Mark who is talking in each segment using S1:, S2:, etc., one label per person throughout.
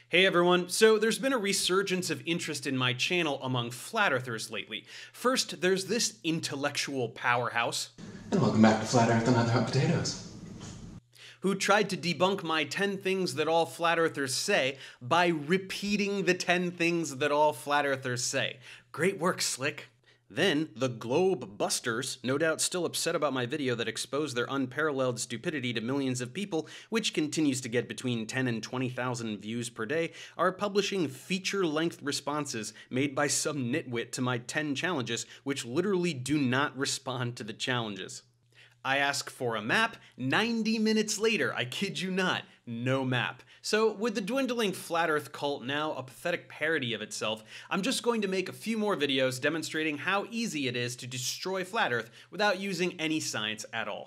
S1: Hey everyone, so there's been a resurgence of interest in my channel among flat earthers lately. First, there's this intellectual powerhouse
S2: And welcome back to Flat Earth and Other Hot Potatoes.
S1: who tried to debunk my 10 things that all flat earthers say by repeating the 10 things that all flat earthers say. Great work, Slick. Then, the Globe Busters, no doubt still upset about my video that exposed their unparalleled stupidity to millions of people, which continues to get between 10 and 20,000 views per day, are publishing feature-length responses made by some nitwit to my 10 challenges, which literally do not respond to the challenges. I ask for a map, 90 minutes later, I kid you not, no map. So with the dwindling flat earth cult now a pathetic parody of itself, I'm just going to make a few more videos demonstrating how easy it is to destroy flat earth without using any science at all.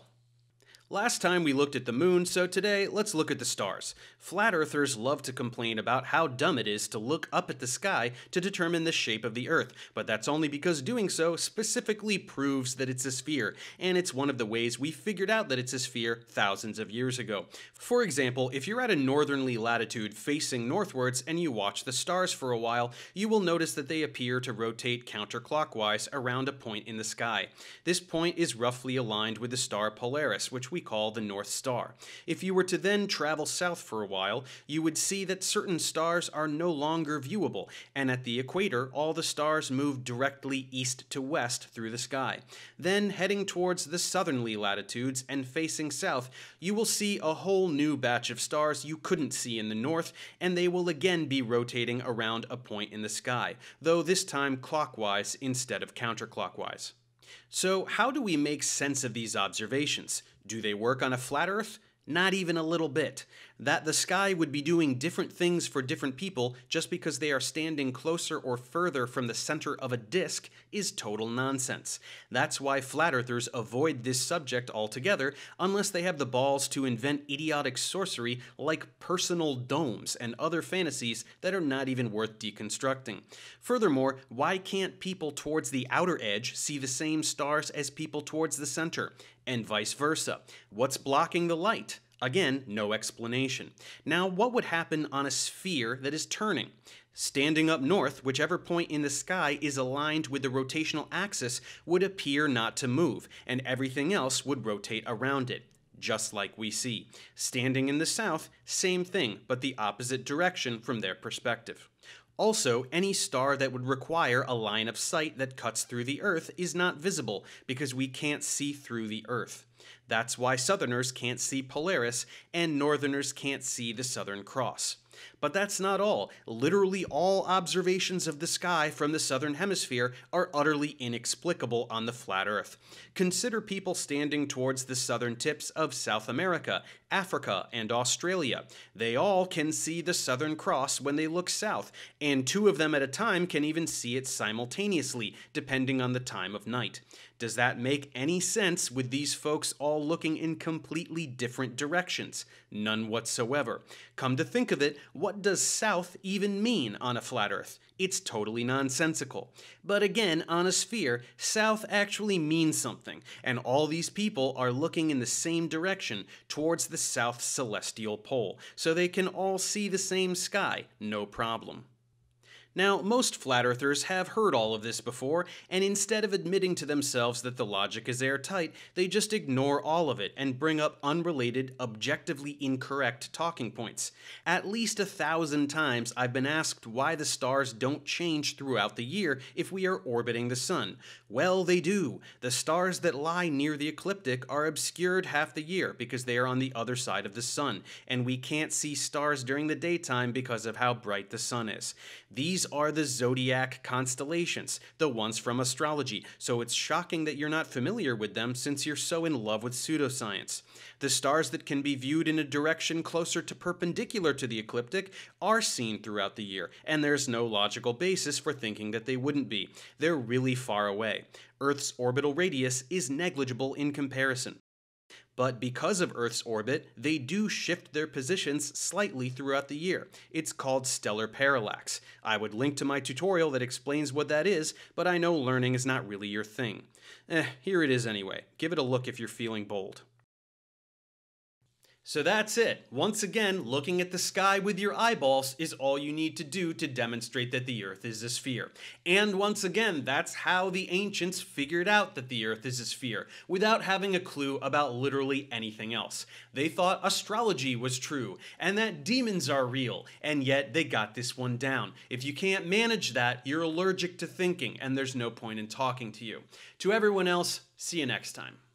S1: Last time we looked at the moon, so today let's look at the stars. Flat earthers love to complain about how dumb it is to look up at the sky to determine the shape of the earth, but that's only because doing so specifically proves that it's a sphere, and it's one of the ways we figured out that it's a sphere thousands of years ago. For example, if you're at a northerly latitude facing northwards and you watch the stars for a while, you will notice that they appear to rotate counterclockwise around a point in the sky. This point is roughly aligned with the star Polaris, which we call the North Star. If you were to then travel south for a while, you would see that certain stars are no longer viewable, and at the equator, all the stars move directly east to west through the sky. Then, heading towards the southerly latitudes and facing south, you will see a whole new batch of stars you couldn't see in the north, and they will again be rotating around a point in the sky, though this time clockwise instead of counterclockwise. So how do we make sense of these observations? Do they work on a flat Earth? Not even a little bit. That the sky would be doing different things for different people just because they are standing closer or further from the center of a disk is total nonsense. That's why flat earthers avoid this subject altogether unless they have the balls to invent idiotic sorcery like personal domes and other fantasies that are not even worth deconstructing. Furthermore, why can't people towards the outer edge see the same stars as people towards the center? And vice versa. What's blocking the light? Again, no explanation. Now, what would happen on a sphere that is turning? Standing up north, whichever point in the sky is aligned with the rotational axis would appear not to move, and everything else would rotate around it, just like we see. Standing in the south, same thing, but the opposite direction from their perspective. Also, any star that would require a line of sight that cuts through the Earth is not visible because we can't see through the Earth. That's why Southerners can't see Polaris and Northerners can't see the Southern Cross. But that's not all. Literally all observations of the sky from the southern hemisphere are utterly inexplicable on the flat Earth. Consider people standing towards the southern tips of South America, Africa, and Australia. They all can see the Southern Cross when they look south, and two of them at a time can even see it simultaneously, depending on the time of night. Does that make any sense with these folks all looking in completely different directions? None whatsoever. Come to think of it, what does south even mean on a flat Earth? It's totally nonsensical. But again, on a sphere, south actually means something, and all these people are looking in the same direction, towards the south celestial pole, so they can all see the same sky, no problem. Now, most flat earthers have heard all of this before, and instead of admitting to themselves that the logic is airtight, they just ignore all of it and bring up unrelated, objectively incorrect talking points. At least 1,000 times I've been asked why the stars don't change throughout the year if we are orbiting the sun. Well, they do. The stars that lie near the ecliptic are obscured half the year because they are on the other side of the sun, and we can't see stars during the daytime because of how bright the sun is. These are the zodiac constellations, the ones from astrology, so it's shocking that you're not familiar with them since you're so in love with pseudoscience. The stars that can be viewed in a direction closer to perpendicular to the ecliptic are seen throughout the year, and there's no logical basis for thinking that they wouldn't be. They're really far away. Earth's orbital radius is negligible in comparison. But because of Earth's orbit, they do shift their positions slightly throughout the year. It's called stellar parallax. I would link to my tutorial that explains what that is, but I know learning is not really your thing. Here it is anyway. Give it a look if you're feeling bold. So that's it. Once again, looking at the sky with your eyeballs is all you need to do to demonstrate that the Earth is a sphere. And once again, that's how the ancients figured out that the Earth is a sphere, without having a clue about literally anything else. They thought astrology was true, and that demons are real, and yet they got this one down. If you can't manage that, you're allergic to thinking, and there's no point in talking to you. To everyone else, see you next time.